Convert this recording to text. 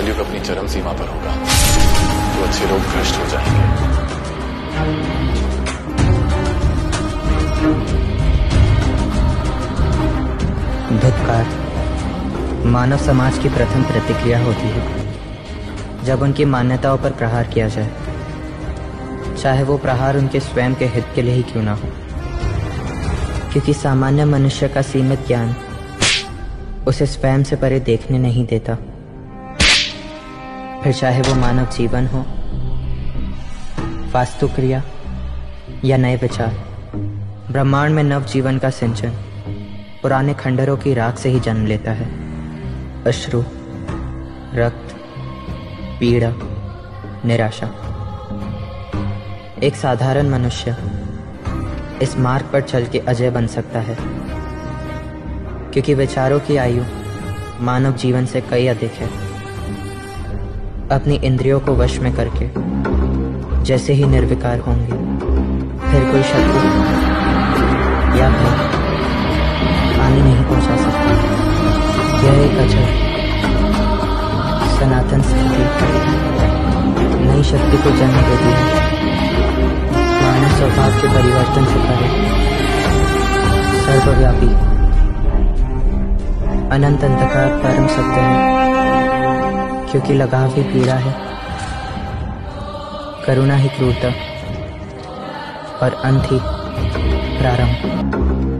कलयुग अपनी चरम सीमा पर होगा तो अच्छे लोग भ्रष्ट हो जाएंगे। धिक्कार मानव समाज की प्रथम प्रतिक्रिया होती है जब उनकी मान्यताओं पर प्रहार किया जाए, चाहे वो प्रहार उनके स्वयं के हित के लिए ही क्यों ना हो, क्योंकि सामान्य मनुष्य का सीमित ज्ञान उसे स्वयं से परे देखने नहीं देता। फिर चाहे वो मानव जीवन हो, वास्तुक्रिया या नए विचार, ब्रह्मांड में नव जीवन का सिंचन पुराने खंडरों की राख से ही जन्म लेता है। अश्रु, रक्त, पीड़ा, निराशा। एक साधारण मनुष्य इस मार्ग पर चल के अजय बन सकता है, क्योंकि विचारों की आयु मानव जीवन से कई अधिक है। अपनी इंद्रियों को वश में करके जैसे ही निर्विकार होंगे, फिर कोई शत्रु या भय हानि नहीं पहुंचा सकता। यह एक अजय सनातन स्थिति नई शक्ति को जन्म देती है। मानव स्वभाव के परिवर्तन से परे सर्वव्यापी अनंत अंधकार परम सत्य है, क्योंकि लगाव ही पीड़ा है, करुणा ही क्रूरता और अंत ही प्रारंभ।